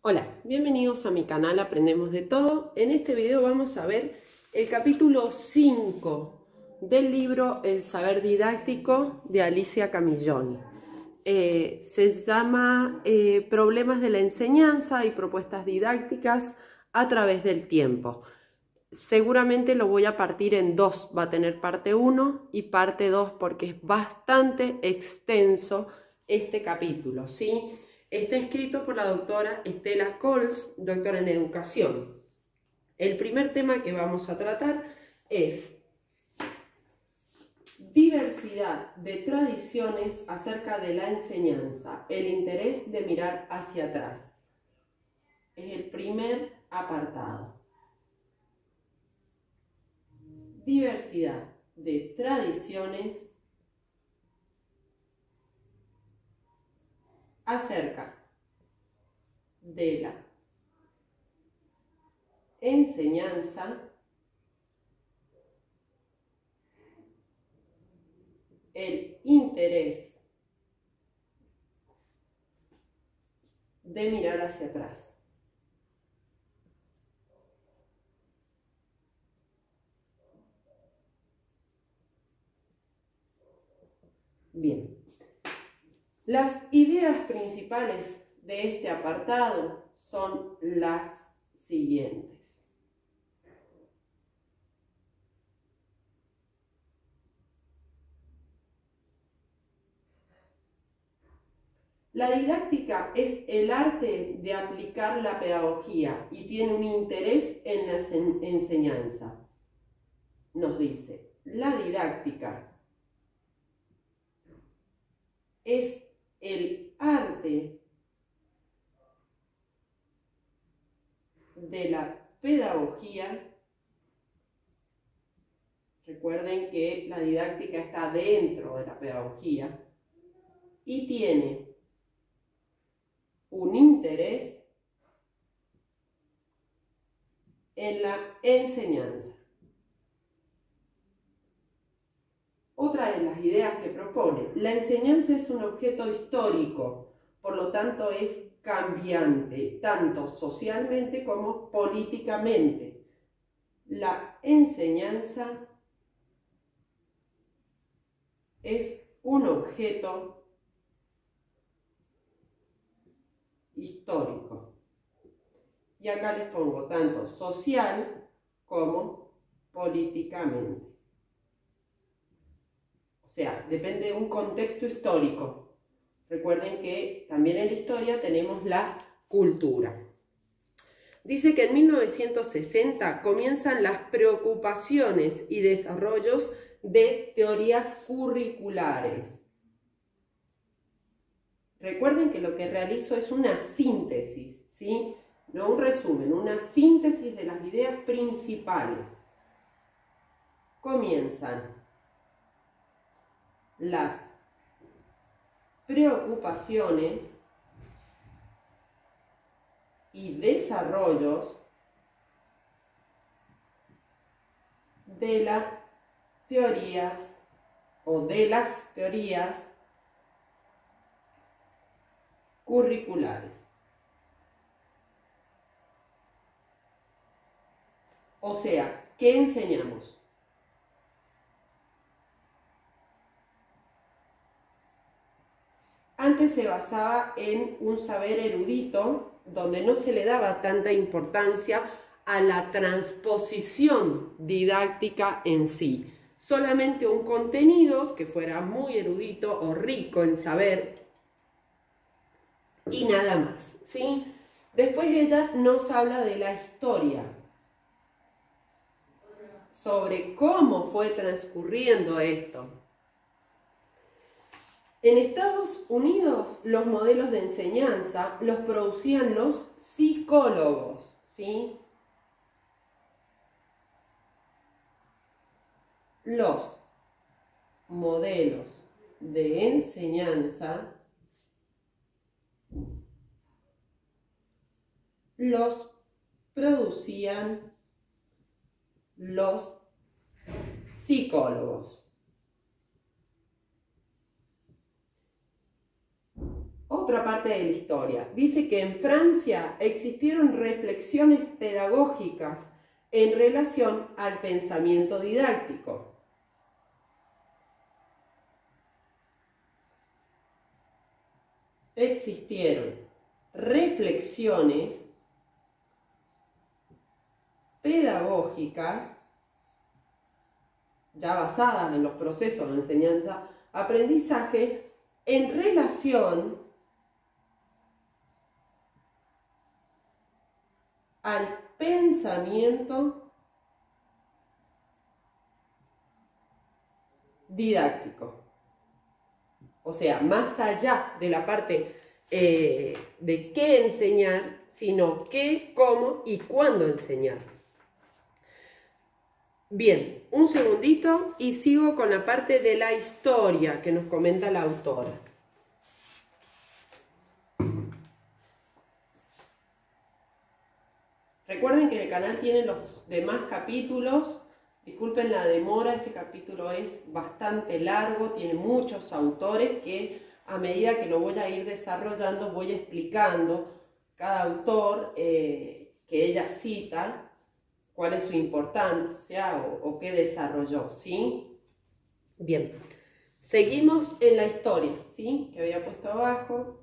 Hola, bienvenidos a mi canal Aprendemos de Todo. En este video vamos a ver el capítulo 5 del libro El saber didáctico de Alicia Camilloni. Se llama Problemas de la enseñanza y propuestas didácticas a través del tiempo. Seguramente lo voy a partir en dos, va a tener parte 1 y parte 2 porque es bastante extenso este capítulo, ¿sí? Está escrito por la doctora Estela Cols, doctora en educación. El primer tema que vamos a tratar es diversidad de tradiciones acerca de la enseñanza, el interés de mirar hacia atrás. Es el primer apartado. Diversidad de tradiciones acerca de la enseñanza, el interés de mirar hacia atrás. Bien, las ideas principales de este apartado son las siguientes. La didáctica es el arte de aplicar la pedagogía y tiene un interés en la enseñanza. Nos dice, la didáctica es el arte de la pedagogía. Recuerden que la didáctica está dentro de la pedagogía y tiene un interés en la enseñanza. Otra de las ideas que propone, la enseñanza es un objeto histórico, por lo tanto es cambiante, tanto socialmente como políticamente. La enseñanza es un objeto histórico. Y acá les pongo tanto social como políticamente. O sea, depende de un contexto histórico. Recuerden que también en la historia tenemos la cultura. Dice que en 1960 comienzan las preocupaciones y desarrollos de teorías curriculares. Recuerden que lo que realizo es una síntesis, ¿sí? No un resumen, una síntesis de las ideas principales. Comienzan las preocupaciones y desarrollos de las teorías o de las teorías curriculares. O sea, ¿qué enseñamos? Antes se basaba en un saber erudito, donde no se le daba tanta importancia a la transposición didáctica en sí. Solamente un contenido que fuera muy erudito o rico en saber y nada más, ¿sí? Después ella nos habla de la historia, sobre cómo fue transcurriendo esto. En Estados Unidos los modelos de enseñanza los producían los psicólogos, ¿sí? Los modelos de enseñanza los producían los psicólogos. otra parte de la historia. Dice que en Francia existieron reflexiones pedagógicas en relación al pensamiento didáctico. Existieron reflexiones pedagógicas ya basadas en los procesos de enseñanza-aprendizaje en relación al pensamiento didáctico. O sea, más allá de la parte de qué enseñar, sino qué, cómo y cuándo enseñar. Bien, un segundito y sigo con la parte de la historia que nos comenta la autora. Recuerden que en el canal tienen los demás capítulos. Disculpen la demora, este capítulo es bastante largo, tiene muchos autores que a medida que lo voy a ir desarrollando voy explicando cada autor que ella cita, cuál es su importancia o qué desarrolló, ¿sí? Bien, seguimos en la historia, ¿sí? Que había puesto abajo.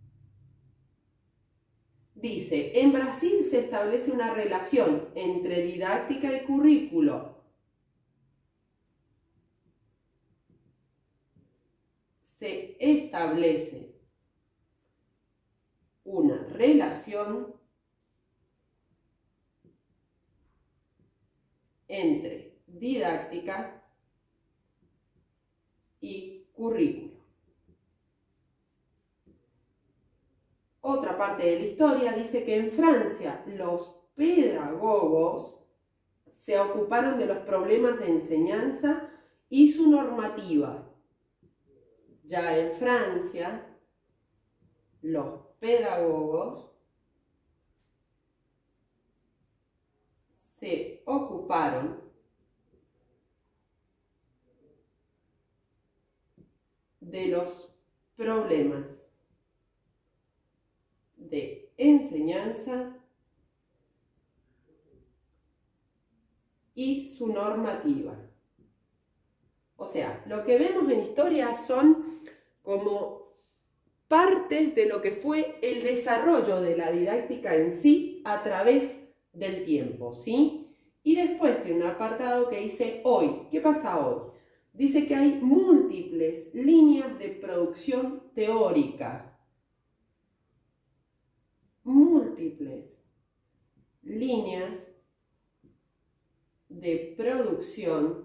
Dice, en Brasil se establece una relación entre didáctica y currículo. Se establece una relación entre didáctica y currículo. Otra parte de la historia dice que en Francia los pedagogos se ocuparon de los problemas de enseñanza y su normativa. Ya en Francia, los pedagogos se ocuparon de los problemas de enseñanza y su normativa. O sea, lo que vemos en historia son como partes de lo que fue el desarrollo de la didáctica en sí a través del tiempo, ¿sí? Y después tiene un apartado que dice hoy. ¿Qué pasa hoy? Dice que hay múltiples líneas de producción teórica. Múltiples líneas de producción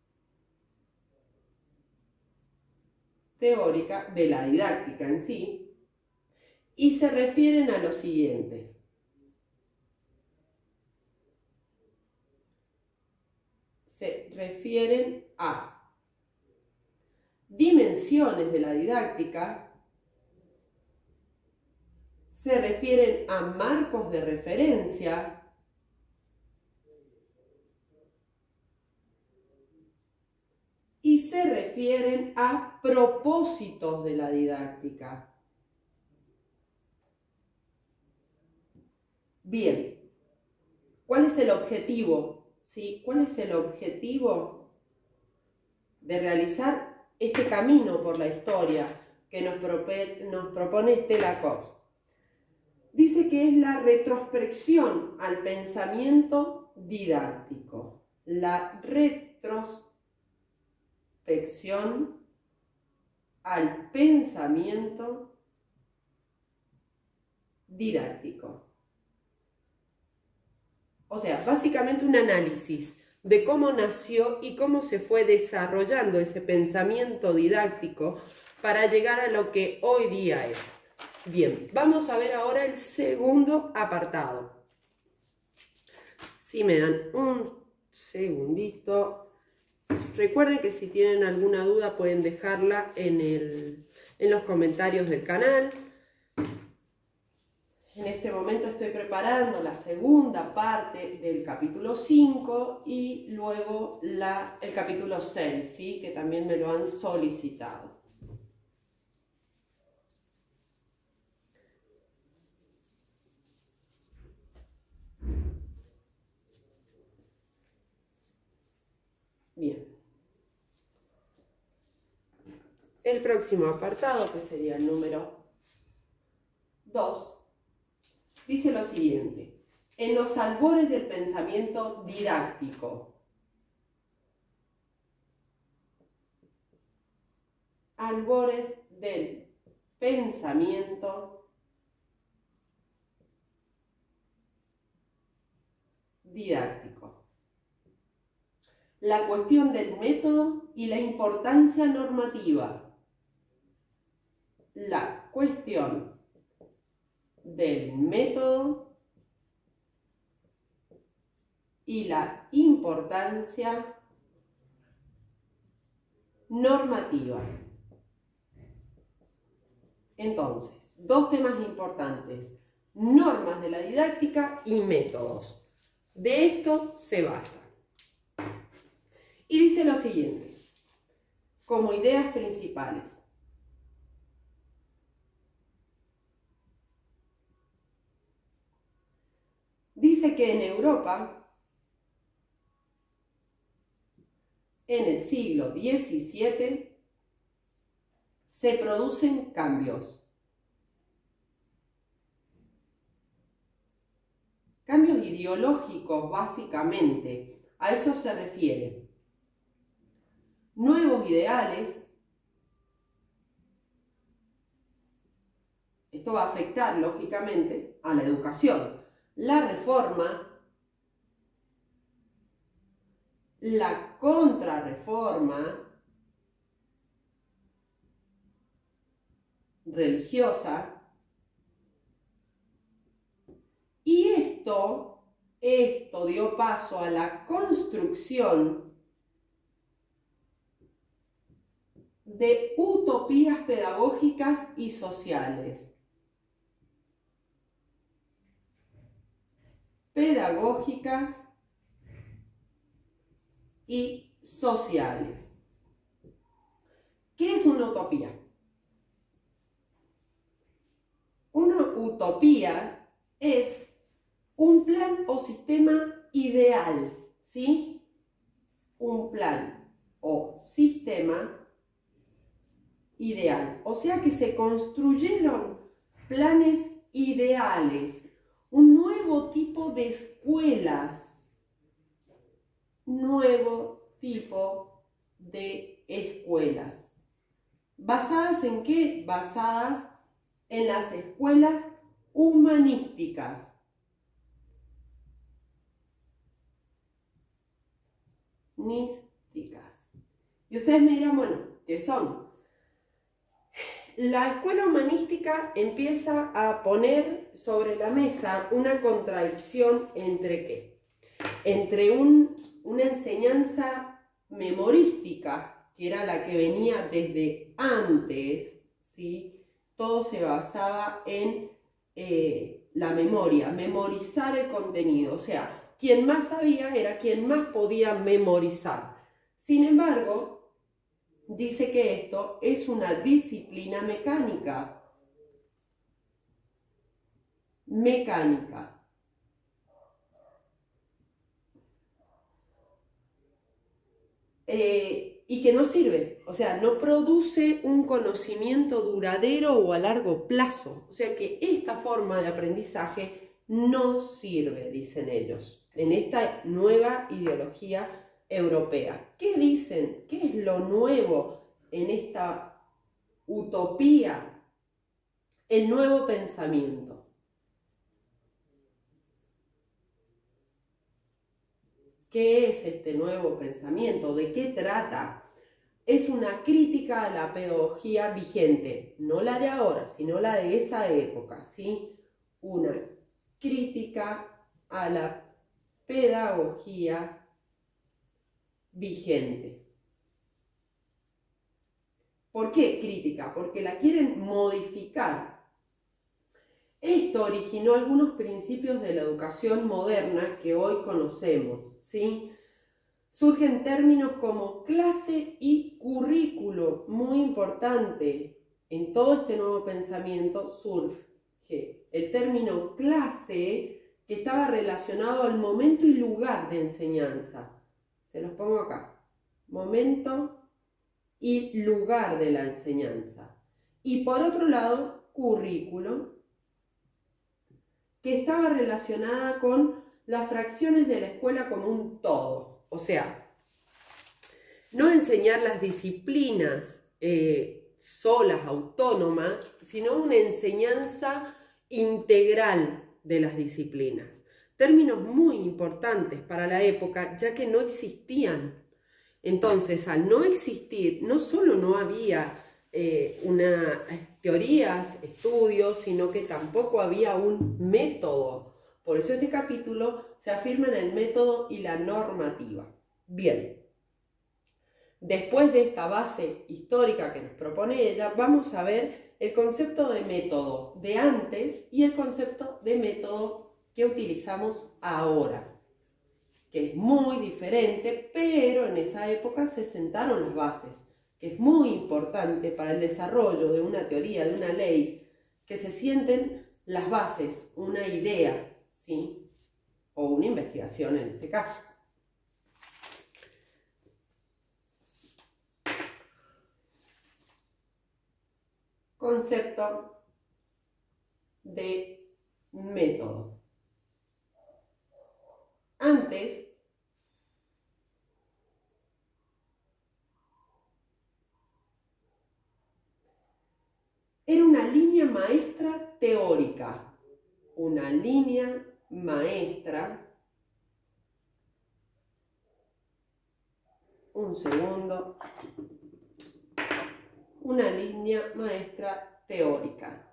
teórica de la didáctica en sí, y se refieren a lo siguiente. Se refieren a dimensiones de la didáctica, se refieren a marcos de referencia, y se refieren a propósitos de la didáctica. Bien, ¿cuál es el objetivo? ¿Sí? ¿Cuál es el objetivo de realizar este camino por la historia que nos propone Stella Cox? Dice que es la retrospección al pensamiento didáctico. La retrospección al pensamiento didáctico. O sea, básicamente un análisis de cómo nació y cómo se fue desarrollando ese pensamiento didáctico para llegar a lo que hoy día es. Bien, vamos a ver ahora el segundo apartado. Si me dan un segundito. Recuerden que si tienen alguna duda pueden dejarla en los comentarios del canal. En este momento estoy preparando la segunda parte del capítulo 5 y luego el capítulo 6, ¿sí? Que también me lo han solicitado. El próximo apartado, que sería el número 2, dice lo siguiente: en los albores del pensamiento didáctico. Albores del pensamiento didáctico. La cuestión del método y la importancia normativa. La cuestión del método y la importancia normativa. Entonces, dos temas importantes: normas de la didáctica y métodos. De esto se basa. Y dice lo siguiente, como ideas principales. Dice que en Europa, en el siglo XVII, se producen cambios. Cambios ideológicos, básicamente. A eso se refiere. Nuevos ideales. Esto va a afectar, lógicamente, a la educación. La reforma, la contrarreforma religiosa, y esto dio paso a la construcción de utopías pedagógicas y sociales. Pedagógicas y sociales. ¿Qué es una utopía? Una utopía es un plan o sistema ideal, ¿sí? Un plan o sistema ideal. O sea que se construyeron planes ideales, un nuevo tipo de escuelas, nuevo tipo de escuelas. ¿Basadas en qué? Basadas en las escuelas humanísticas. Y ustedes me dirán, bueno, ¿qué son? La escuela humanística empieza a poner sobre la mesa una contradicción entre ¿qué? Entre una enseñanza memorística, que era la que venía desde antes, ¿sí? Todo se basaba en la memoria, memorizar el contenido. O sea, quien más sabía era quien más podía memorizar. Sin embargo, dice que esto es una disciplina mecánica. Y que no sirve, o sea, no produce un conocimiento duradero o a largo plazo. O sea que esta forma de aprendizaje no sirve, dicen ellos, en esta nueva ideología europea. ¿Qué dicen? ¿Qué es lo nuevo en esta utopía? El nuevo pensamiento. ¿Qué es este nuevo pensamiento? ¿De qué trata? Es una crítica a la pedagogía vigente, no la de ahora, sino la de esa época, ¿sí? Una crítica a la pedagogía vigente. ¿Por qué crítica? Porque la quieren modificar. Esto originó algunos principios de la educación moderna que hoy conocemos, ¿sí? Surgen términos como clase y currículo, muy importante. En todo este nuevo pensamiento surge el término clase, que estaba relacionado al momento y lugar de enseñanza. Se los pongo acá. Momento y lugar de la enseñanza. Y por otro lado, currículo, que estaba relacionada con las fracciones de la escuela como un todo. O sea, no enseñar las disciplinas solas, autónomas, sino una enseñanza integral de las disciplinas. Términos muy importantes para la época, ya que no existían. Entonces, al no existir, no solo no había teorías, estudios, sino que tampoco había un método. Por eso este capítulo se afirma en el método y la normativa. Bien, después de esta base histórica que nos propone ella, vamos a ver el concepto de método de antes y el concepto de método que utilizamos ahora, que es muy diferente, pero en esa época se sentaron las bases, que es muy importante para el desarrollo de una teoría, de una ley, que se sienten las bases, una idea, ¿sí? O una investigación en este caso. Concepto de método. Antes, era una línea maestra teórica, una línea maestra, una línea maestra teórica,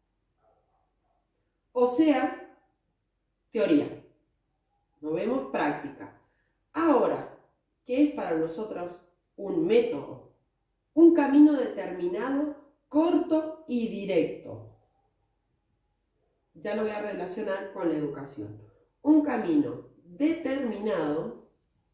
o sea, teoría, no vemos práctica. Ahora, ¿qué es para nosotros un método? Un camino determinado, corto y directo. Ya lo voy a relacionar con la educación. Un camino determinado,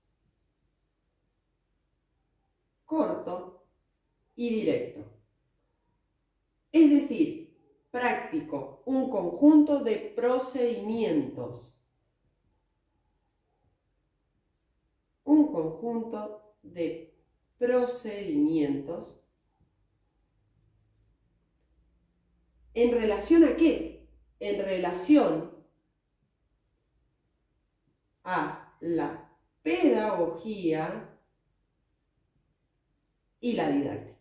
corto y directo. Es decir, práctico, un conjunto de procedimientos. Un conjunto de procedimientos. ¿En relación a qué? En relación a la pedagogía y la didáctica.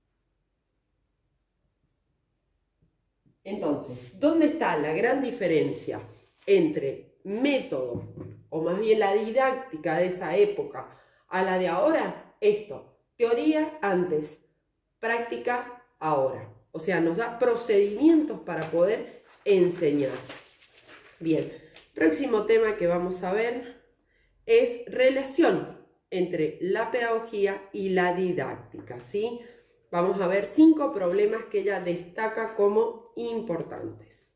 Entonces, ¿dónde está la gran diferencia entre método, o más bien la didáctica de esa época, a la de ahora? Esto, teoría antes, práctica ahora. O sea, nos da procedimientos para poder enseñar. Bien, próximo tema que vamos a ver es relación entre la pedagogía y la didáctica, ¿sí? Vamos a ver 5 problemas que ella destaca como importantes.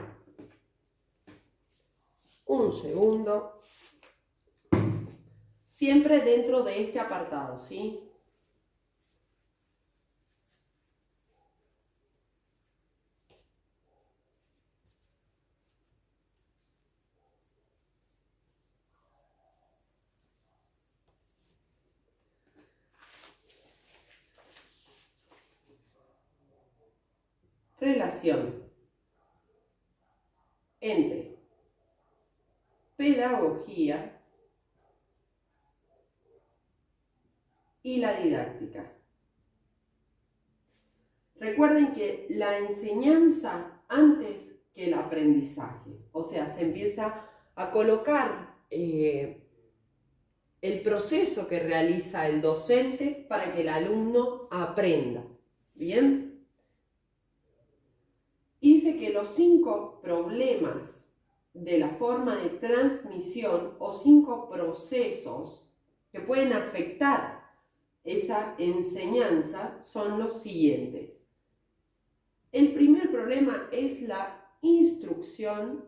Un segundo. Siempre dentro de este apartado, ¿sí? Relación entre pedagogía y la didáctica. Recuerden que la enseñanza antes que el aprendizaje, o sea, se empieza a colocar el proceso que realiza el docente para que el alumno aprenda. ¿Bien? Y dice que los 5 problemas de la forma de transmisión o 5 procesos que pueden afectar esa enseñanza son los siguientes. El primer problema es la instrucción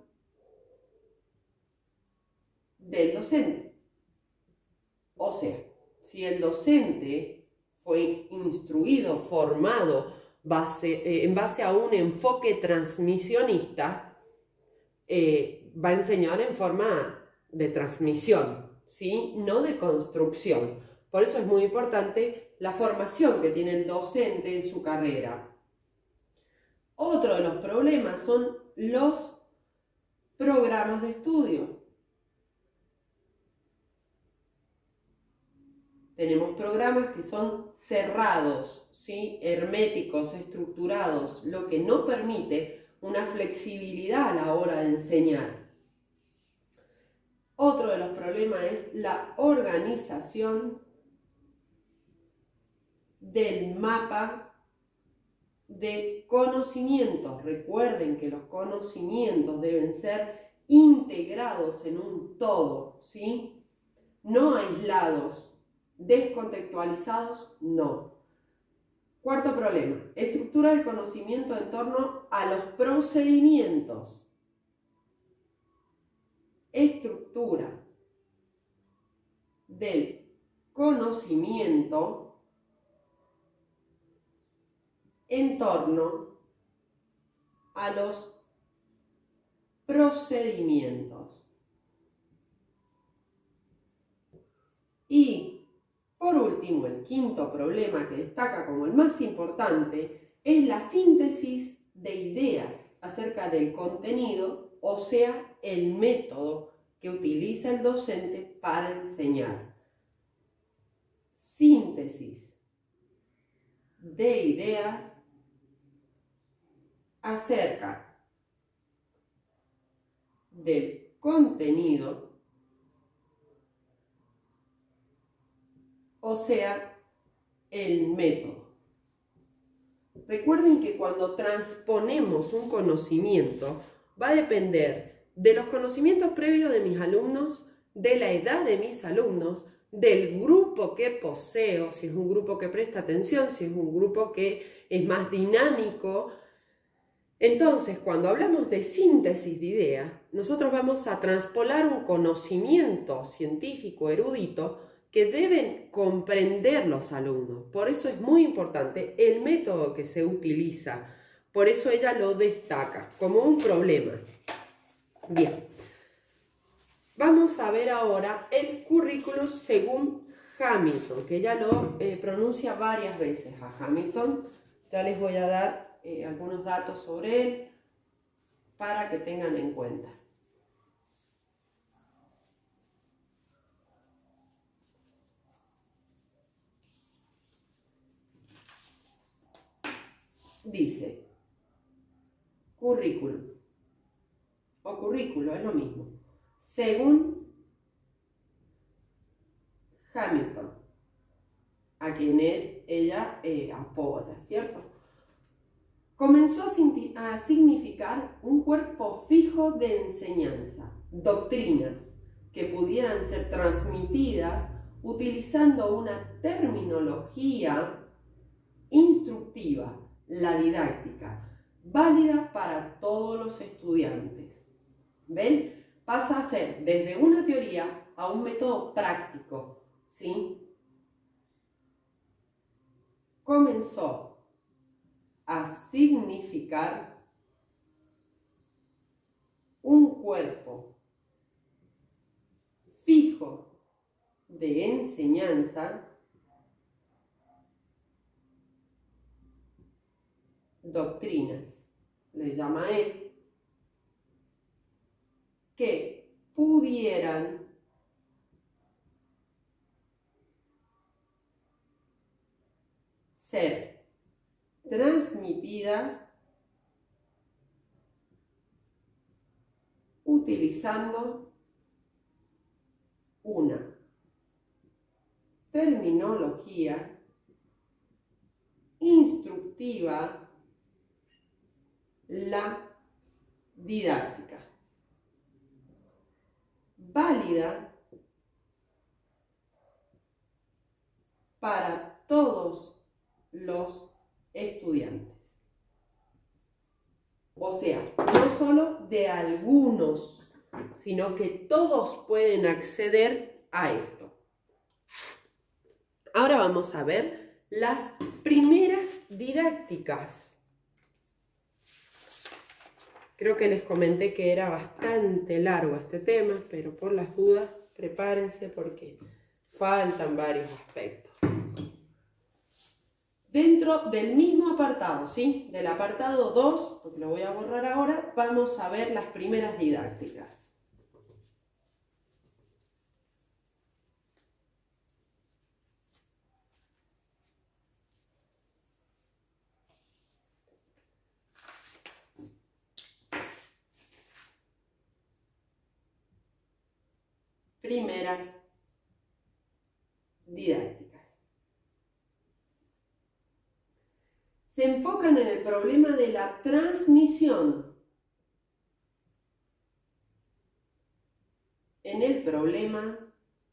del docente. O sea, si el docente fue instruido, formado en base a un enfoque transmisionista, va a enseñar en forma de transmisión, ¿sí? No de construcción. Por eso es muy importante la formación que tiene el docente en su carrera. Otro de los problemas son los programas de estudio. Tenemos programas que son cerrados, ¿sí? Herméticos, estructurados, lo que no permite una flexibilidad a la hora de enseñar. Otro de los problemas es la organización del mapa de conocimientos. Recuerden que los conocimientos deben ser integrados en un todo, ¿sí? No aislados. Descontextualizados, no. Cuarto problema, estructura del conocimiento en torno a los procedimientos. Estructura del conocimiento en torno a los procedimientos. Y por último, el quinto problema que destaca como el más importante es la síntesis de ideas acerca del contenido, o sea, el método que utiliza el docente para enseñar. Síntesis de ideas acerca del contenido, o sea, el método. Recuerden que cuando transponemos un conocimiento, va a depender de los conocimientos previos de mis alumnos, de la edad de mis alumnos, del grupo que poseo, si es un grupo que presta atención, si es un grupo que es más dinámico. Entonces, cuando hablamos de síntesis de ideas, nosotros vamos a transpolar un conocimiento científico erudito que deben comprender los alumnos. Por eso es muy importante el método que se utiliza. Por eso ella lo destaca como un problema. Bien, vamos a ver ahora el currículum según Hamilton, que ella lo pronuncia varias veces a Hamilton. Ya les voy a dar algunos datos sobre él para que tengan en cuenta. Dice, currículum o currículo, es lo mismo, según Hamilton, a quien ella apoda, ¿cierto? Comenzó a significar un cuerpo fijo de enseñanza, doctrinas que pudieran ser transmitidas utilizando una terminología instructiva, la didáctica, válida para todos los estudiantes. ¿Ven? Pasa a ser desde una teoría a un método práctico, ¿sí? Comenzó a significar un cuerpo fijo de enseñanza, doctrinas, le llama él, que pudieran ser transmitidas utilizando una terminología instructiva, la didáctica, válida para todos los estudiantes. O sea, no solo de algunos, sino que todos pueden acceder a esto. Ahora vamos a ver las primeras didácticas. Creo que les comenté que era bastante largo este tema, pero por las dudas, prepárense porque faltan varios aspectos. Dentro del mismo apartado, ¿sí? Del apartado 2, porque lo voy a borrar ahora, vamos a ver las primeras didácticas. Primeras didácticas. Se enfocan en el problema de la transmisión. En el problema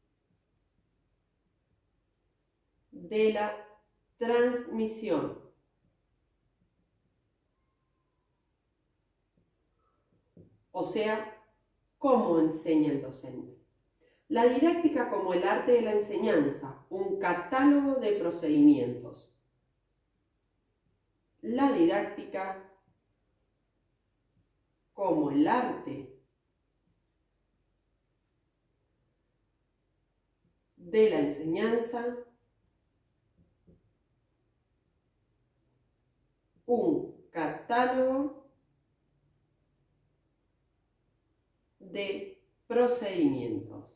de la transmisión. O sea, ¿cómo enseña el docente? La didáctica como el arte de la enseñanza, un catálogo de procedimientos. La didáctica como el arte de la enseñanza, un catálogo de procedimientos.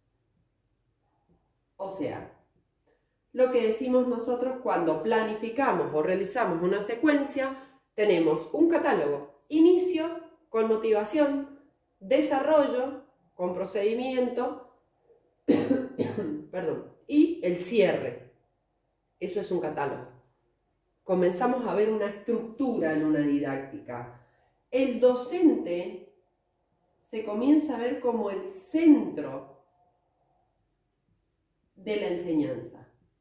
O sea, lo que decimos nosotros cuando planificamos o realizamos una secuencia, tenemos un catálogo, inicio con motivación, desarrollo con procedimiento, perdón, y el cierre. Eso es un catálogo. Comenzamos a ver una estructura en una didáctica. El docente se comienza a ver como el centro de la enseñanza.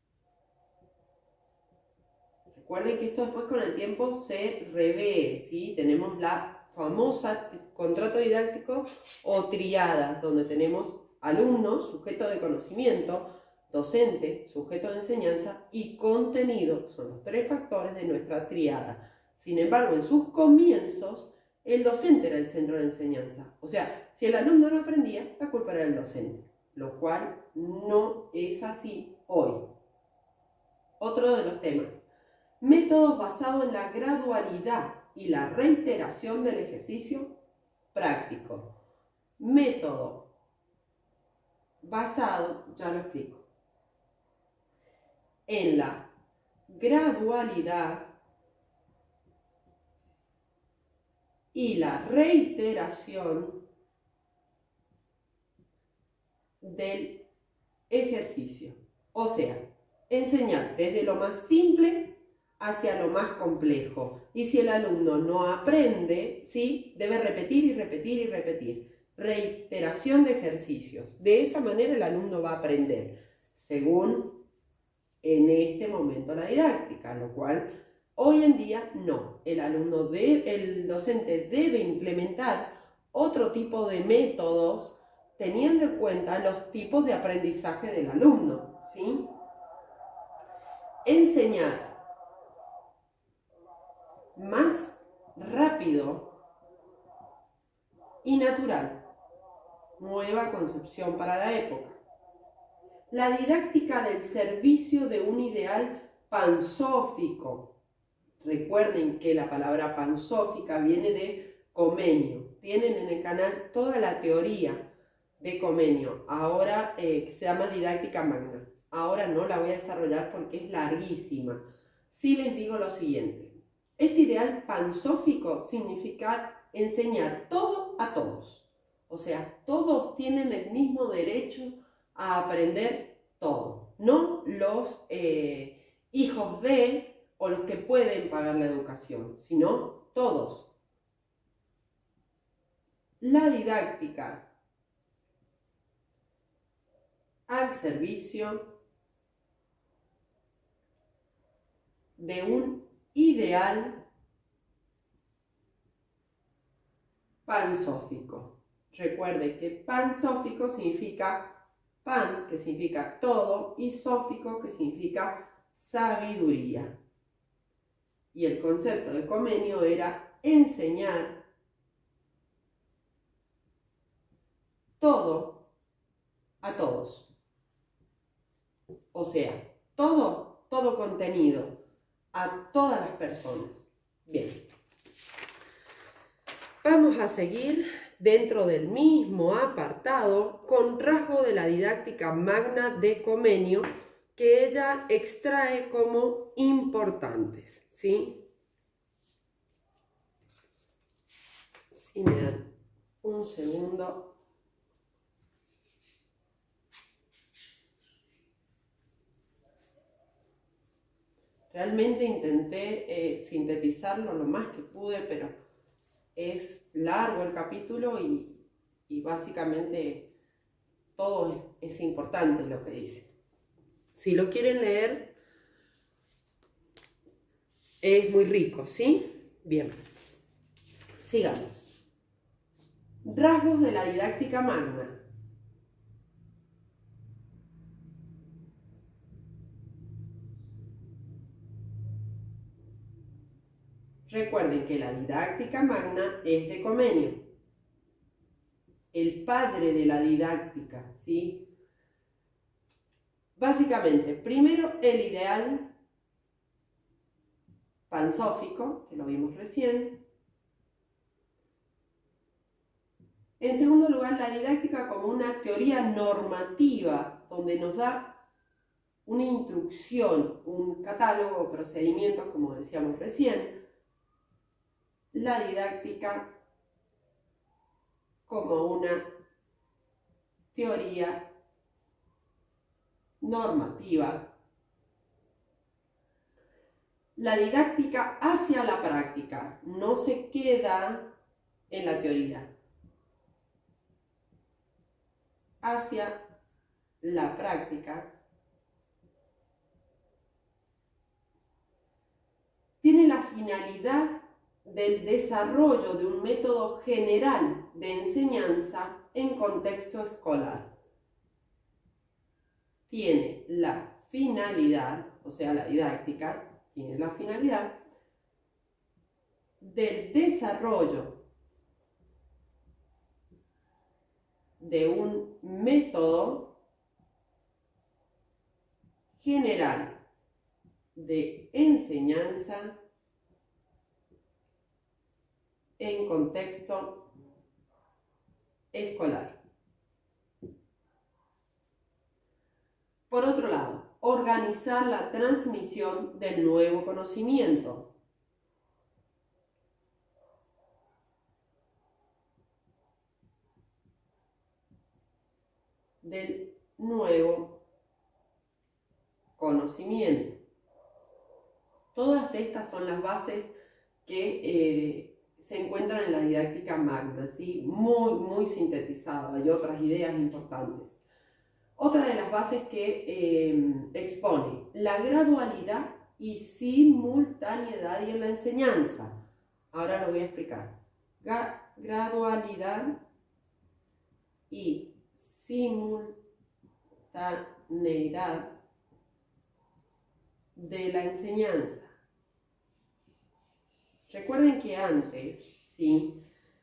Recuerden que esto después con el tiempo se revé, ¿sí? Tenemos la famosa contrato didáctico o triada, donde tenemos alumno, sujeto de conocimiento, docente, sujeto de enseñanza y contenido. Son los tres factores de nuestra triada. Sin embargo, en sus comienzos, el docente era el centro de enseñanza. O sea, si el alumno no aprendía, la culpa era del docente, lo cual no es así hoy. Otro de los temas. Métodos basados en la gradualidad y la reiteración del ejercicio práctico. Método basado, ya lo explico, en la gradualidad y la reiteración del ejercicio. O sea, enseñar desde lo más simple hacia lo más complejo. Y si el alumno no aprende, ¿sí? Debe repetir y repetir y repetir. Reiteración de ejercicios. De esa manera el alumno va a aprender, según en este momento la didáctica, lo cual hoy en día no. El docente debe implementar otro tipo de métodos teniendo en cuenta los tipos de aprendizaje del alumno, ¿sí? Enseñar más rápido y natural. Nueva concepción para la época. La didáctica del servicio de un ideal pansófico. Recuerden que la palabra pansófica viene de Comenio. Tienen en el canal toda la teoría de Comenio. Ahora se llama didáctica magna. Ahora no la voy a desarrollar porque es larguísima. Sí les digo lo siguiente. Este ideal pansófico significa enseñar todo a todos. O sea, todos tienen el mismo derecho a aprender todo. No los hijos de o los que pueden pagar la educación, sino todos. La didáctica al servicio de un ideal pansófico. Recuerde que pansófico significa pan, que significa todo, y sófico, que significa sabiduría. Y el concepto de Comenio era enseñar todo a todos. o sea, todo contenido, a todas las personas. Bien. Vamos a seguir dentro del mismo apartado con rasgos de la didáctica magna de Comenio que ella extrae como importantes, ¿sí? Si me dan un segundo. Realmente intenté sintetizarlo lo más que pude, pero es largo el capítulo y básicamente todo es importante lo que dice. Si lo quieren leer, es muy rico, ¿sí? Bien, sigamos. Rasgos de la didáctica magna. Recuerden que la didáctica magna es de Comenio, el padre de la didáctica, ¿sí? Básicamente, primero el ideal pansófico, que lo vimos recién. En segundo lugar, la didáctica como una teoría normativa, donde nos da una instrucción, un catálogo o procedimientos, como decíamos recién. La didáctica como una teoría normativa. La didáctica hacia la práctica, no se queda en la teoría. Hacia la práctica. Tiene la finalidad del desarrollo de un método general de enseñanza en contexto escolar. Tiene la finalidad, o sea, la didáctica, tiene la finalidad del desarrollo de un método general de enseñanza en contexto escolar. Por otro lado, organizar la transmisión del nuevo conocimiento. Del nuevo conocimiento. Todas estas son las bases que se encuentran en la didáctica magna, ¿sí? Muy sintetizado. Hay otras ideas importantes. Otra de las bases que expone la gradualidad y simultaneidad en la enseñanza. Ahora lo voy a explicar. Gradualidad y simultaneidad de la enseñanza. Recuerden que antes, ¿sí?,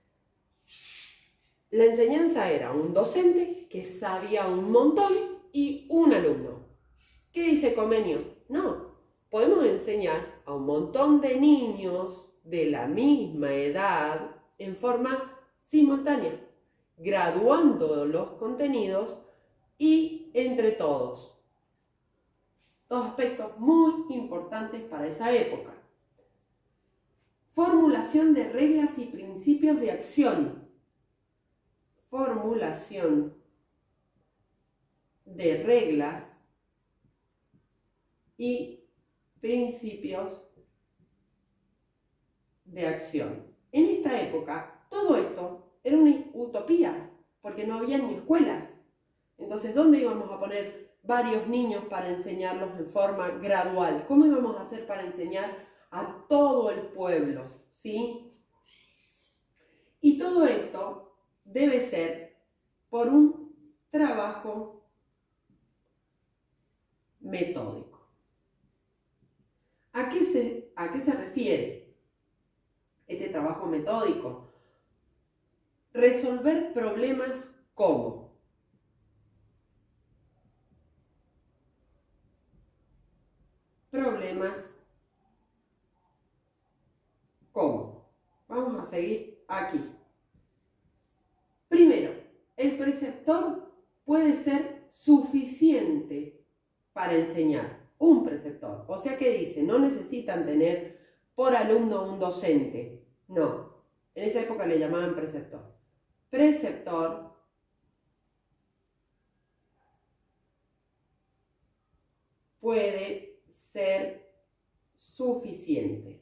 la enseñanza era un docente que sabía un montón y un alumno. ¿Qué dice Comenio? No, podemos enseñar a un montón de niños de la misma edad en forma simultánea, graduando los contenidos y entre todos. Dos aspectos muy importantes para esa época. Formulación de reglas y principios de acción. Formulación de reglas y principios de acción. En esta época, todo esto era una utopía, porque no había ni escuelas. Entonces, ¿dónde íbamos a poner varios niños para enseñarlos en forma gradual? ¿Cómo íbamos a hacer para enseñar a todo el pueblo? ¿Sí? Y todo esto debe ser por un trabajo metódico. ¿A qué se refiere este trabajo metódico? Resolver problemas como problemas como. Vamos a seguir aquí. Primero, el preceptor puede ser suficiente para enseñar. Un preceptor. O sea que dice, no necesitan tener por alumno un docente. No. En esa época le llamaban preceptor. Preceptor puede ser suficiente.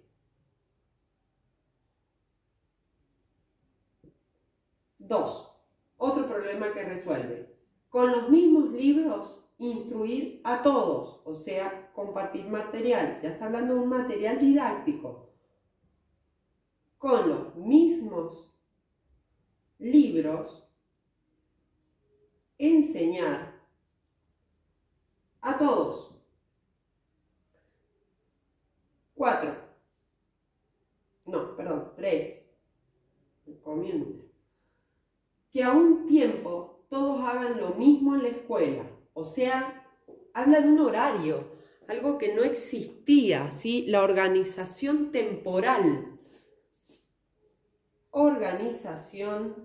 2. Otro problema que resuelve. Con los mismos libros, instruir a todos, o sea, compartir material. Ya está hablando de un material didáctico. Con los mismos libros, enseñar a todos. 4. No, perdón, 3. Que a un tiempo todos hagan lo mismo en la escuela. O sea, habla de un horario, algo que no existía, ¿sí? La organización temporal. Organización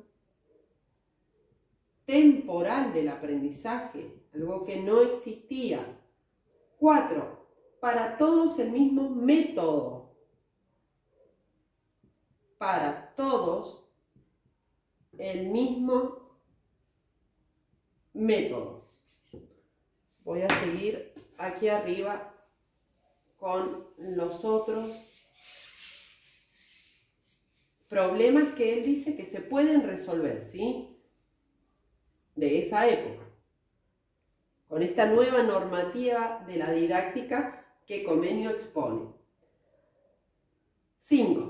temporal del aprendizaje, algo que no existía. 4. Para todos el mismo método. Para todos el mismo método. Voy a seguir aquí arriba con los otros problemas que él dice que se pueden resolver, ¿sí? De esa época, con esta nueva normativa de la didáctica que Comenio expone. 5.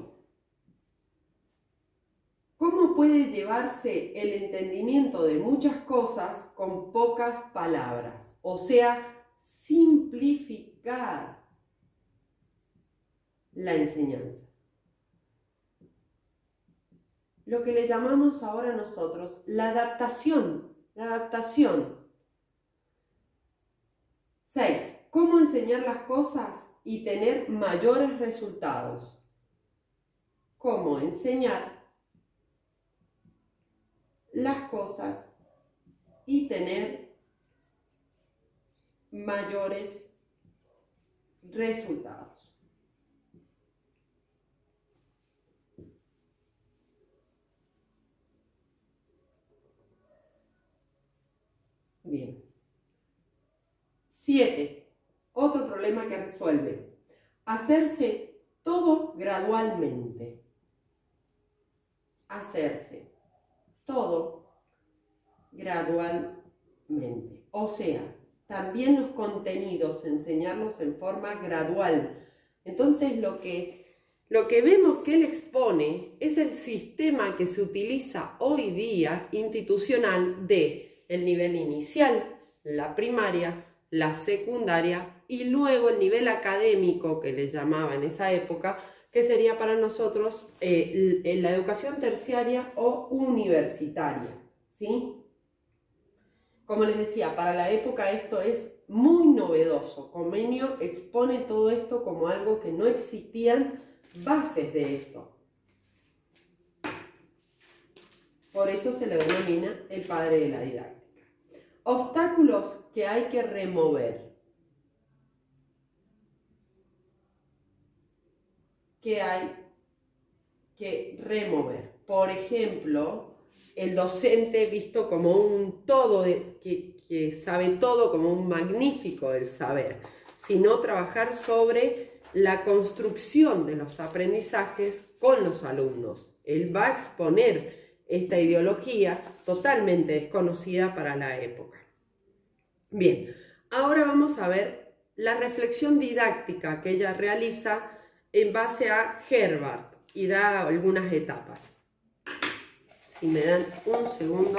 ¿Cómo puede llevarse el entendimiento de muchas cosas con pocas palabras? O sea, simplificar la enseñanza. Lo que le llamamos ahora nosotros la adaptación. La adaptación. 6. ¿Cómo enseñar las cosas y tener mayores resultados? ¿Cómo enseñar las cosas y tener mayores resultados? Bien. 7. Otro problema que resuelve. Hacerse todo gradualmente. Hacerse todo gradualmente. O sea, también los contenidos, enseñarlos en forma gradual. Entonces lo que vemos que él expone es el sistema que se utiliza hoy día institucional de el nivel inicial, la primaria, la secundaria y luego el nivel académico que le llamaba en esa época, que sería para nosotros la educación terciaria o universitaria, ¿sí? Como les decía, para la época esto es muy novedoso. Comenio expone todo esto como algo que no existían bases de esto. Por eso se le denomina el padre de la didáctica. Obstáculos que hay que remover. Que hay que remover. Por ejemplo, el docente visto como un todo, que sabe todo, como un magnífico del saber, sino trabajar sobre la construcción de los aprendizajes con los alumnos. Él va a exponer esta ideología totalmente desconocida para la época. Bien, ahora vamos a ver la reflexión didáctica que ella realiza en base a Herbart y da algunas etapas. Si me dan un segundo.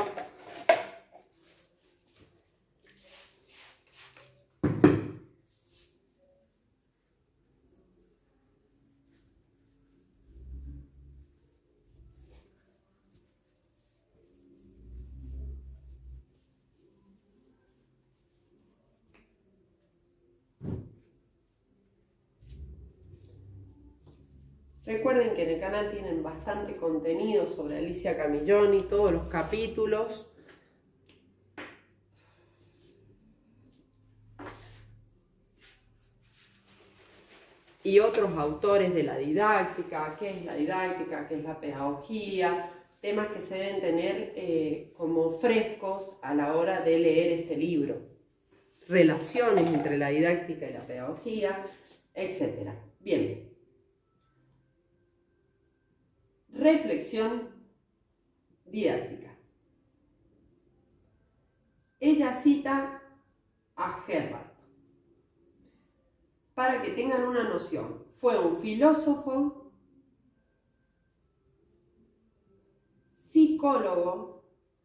Recuerden que en el canal tienen bastante contenido sobre Alicia Camilloni, todos los capítulos. Y otros autores de la didáctica, qué es la didáctica, qué es la pedagogía, temas que se deben tener como frescos a la hora de leer este libro. Relaciones entre la didáctica y la pedagogía, etc. Bien. Reflexión didáctica. Ella cita a Herbart. Para que tengan una noción, fue un filósofo, psicólogo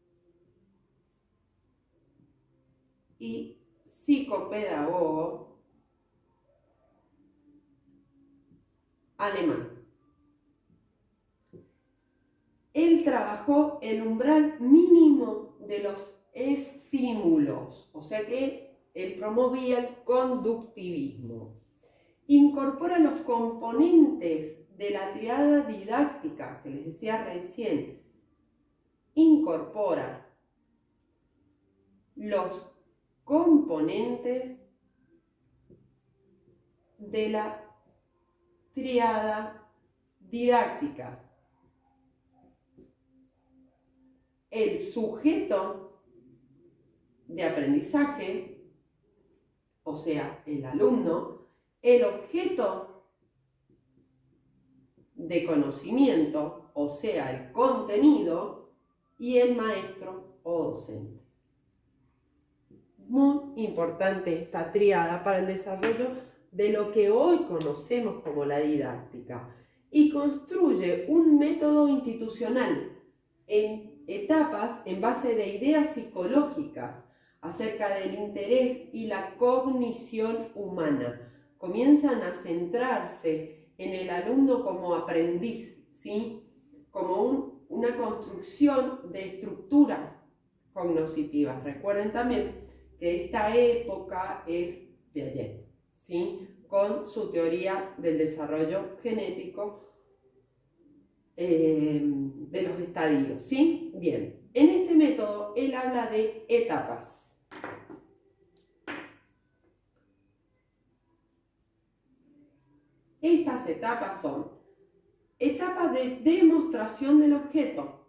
y psicopedagogo alemán. Él trabajó el umbral mínimo de los estímulos, o sea que él promovía el conductivismo. Incorpora los componentes de la triada didáctica que les decía recién. Incorpora los componentes de la triada didáctica. El sujeto de aprendizaje, o sea, el alumno, el objeto de conocimiento, o sea, el contenido, y el maestro o docente. Muy importante esta tríada para el desarrollo de lo que hoy conocemos como la didáctica y construye un método institucional en etapas en base de ideas psicológicas acerca del interés y la cognición humana. Comienzan a centrarse en el alumno como aprendiz, ¿sí? Como una construcción de estructuras cognitivas. Recuerden también que esta época es Piaget, ¿sí? Con su teoría del desarrollo genético de los estadios, ¿sí? Bien, en este método él habla de etapas. Estas etapas son etapa de demostración del objeto,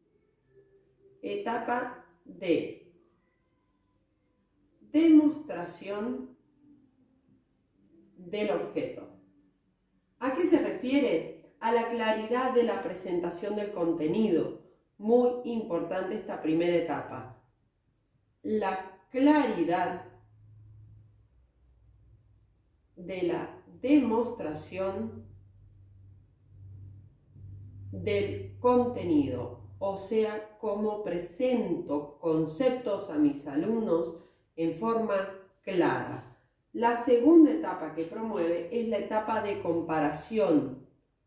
etapa de demostración del objeto. ¿A qué se refiere? A la claridad de la presentación del contenido. Muy importante esta primera etapa. La claridad de la demostración del contenido, o sea, cómo presento conceptos a mis alumnos en forma clara. La segunda etapa que promueve es la etapa de comparación.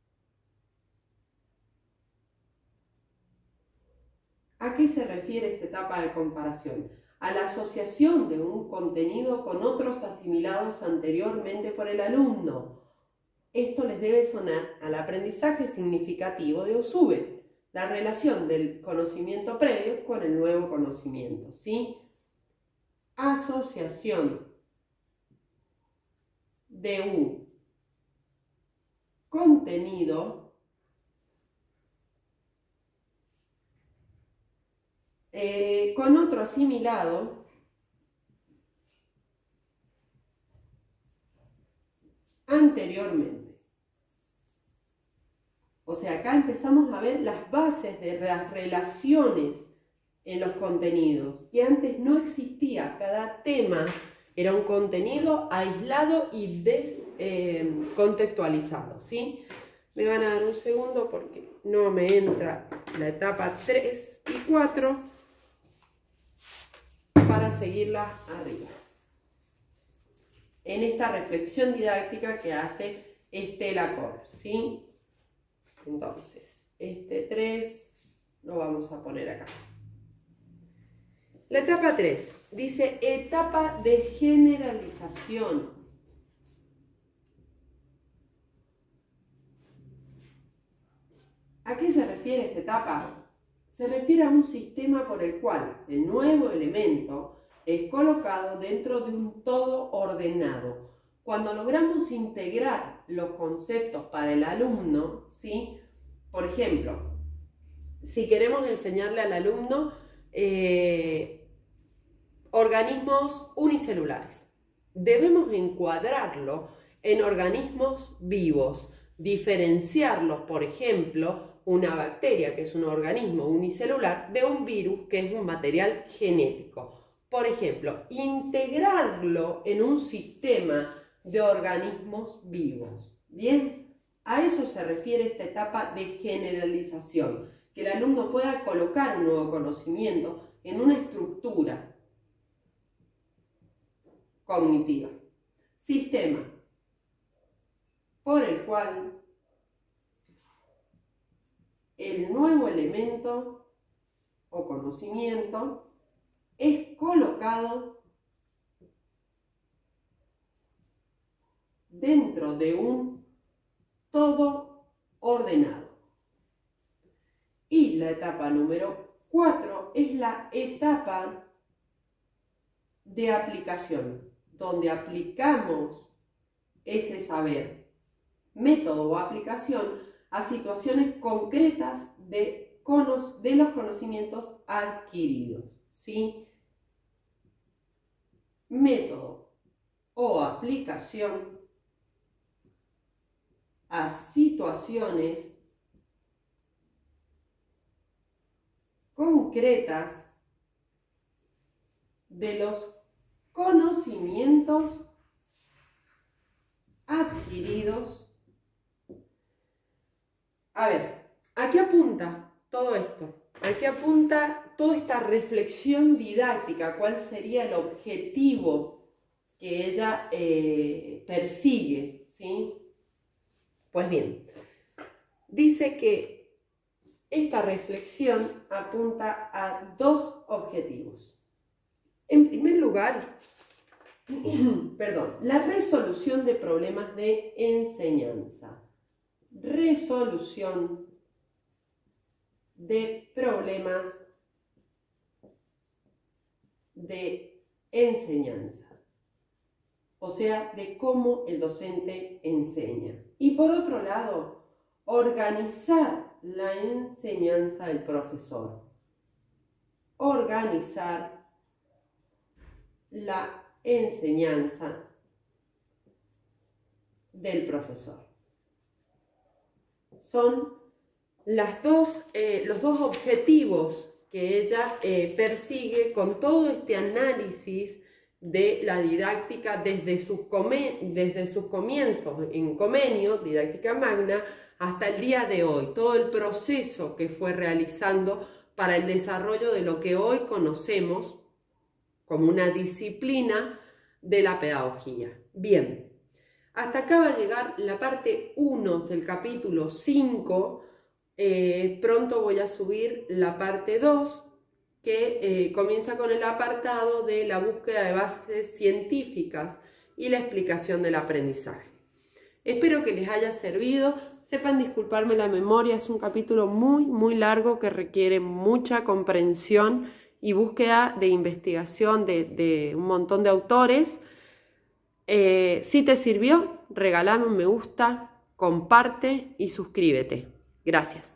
¿A qué se refiere esta etapa de comparación? A la asociación de un contenido con otros asimilados anteriormente por el alumno. Esto les debe sonar al aprendizaje significativo de Usube, la relación del conocimiento previo con el nuevo conocimiento, ¿sí? Asociación de un contenido con otro asimilado anteriormente. O sea, acá empezamos a ver las bases de las relaciones en los contenidos, que antes no existía. Cada tema era un contenido aislado y descontextualizado, ¿sí? Me van a dar un segundo porque no me entra la etapa 3 y 4 para seguirla arriba. En esta reflexión didáctica que hace Estela Cor, ¿sí? Entonces, este 3 lo vamos a poner acá. La etapa 3 dice etapa de generalización. ¿A qué se refiere esta etapa? Se refiere a un sistema por el cual el nuevo elemento es colocado dentro de un todo ordenado. Cuando logramos integrar los conceptos para el alumno, ¿sí? Por ejemplo, si queremos enseñarle al alumno organismos unicelulares, debemos encuadrarlo en organismos vivos, diferenciarlos, por ejemplo, una bacteria, que es un organismo unicelular, de un virus, que es un material genético. Por ejemplo, integrarlo en un sistema de organismos vivos. Bien, a eso se refiere esta etapa de generalización, que el alumno pueda colocar un nuevo conocimiento en una estructura cognitiva. Sistema por el cual el nuevo elemento o conocimiento es colocado dentro de un todo ordenado. Y la etapa número 4 es la etapa de aplicación, donde aplicamos ese saber, método o aplicación a situaciones concretas de los conocimientos adquiridos, ¿sí? Método o aplicación a situaciones concretas de los conocimientos adquiridos. A ver, ¿a qué apunta todo esto? ¿A qué apunta toda esta reflexión didáctica? ¿Cuál sería el objetivo que ella persigue? ¿Sí? Pues bien, dice que esta reflexión apunta a dos objetivos. En primer lugar, la resolución de problemas de enseñanza. Resolución de problemas de enseñanza, o sea, de cómo el docente enseña. Y por otro lado, organizar la enseñanza del profesor. Organizar la enseñanza del profesor. Son los dos objetivos que ella persigue con todo este análisis de la didáctica desde sus comienzos en Comenio, Didáctica Magna, hasta el día de hoy. Todo el proceso que fue realizando para el desarrollo de lo que hoy conocemos como una disciplina de la pedagogía. Bien, hasta acá va a llegar la parte 1 del capítulo 5. Pronto voy a subir la parte 2, que comienza con el apartado de la búsqueda de bases científicas y la explicación del aprendizaje. Espero que les haya servido. Sepan disculparme la memoria, es un capítulo muy largo que requiere mucha comprensión y búsqueda de investigación de un montón de autores. Si te sirvió, regálame un me gusta, comparte y suscríbete. Gracias.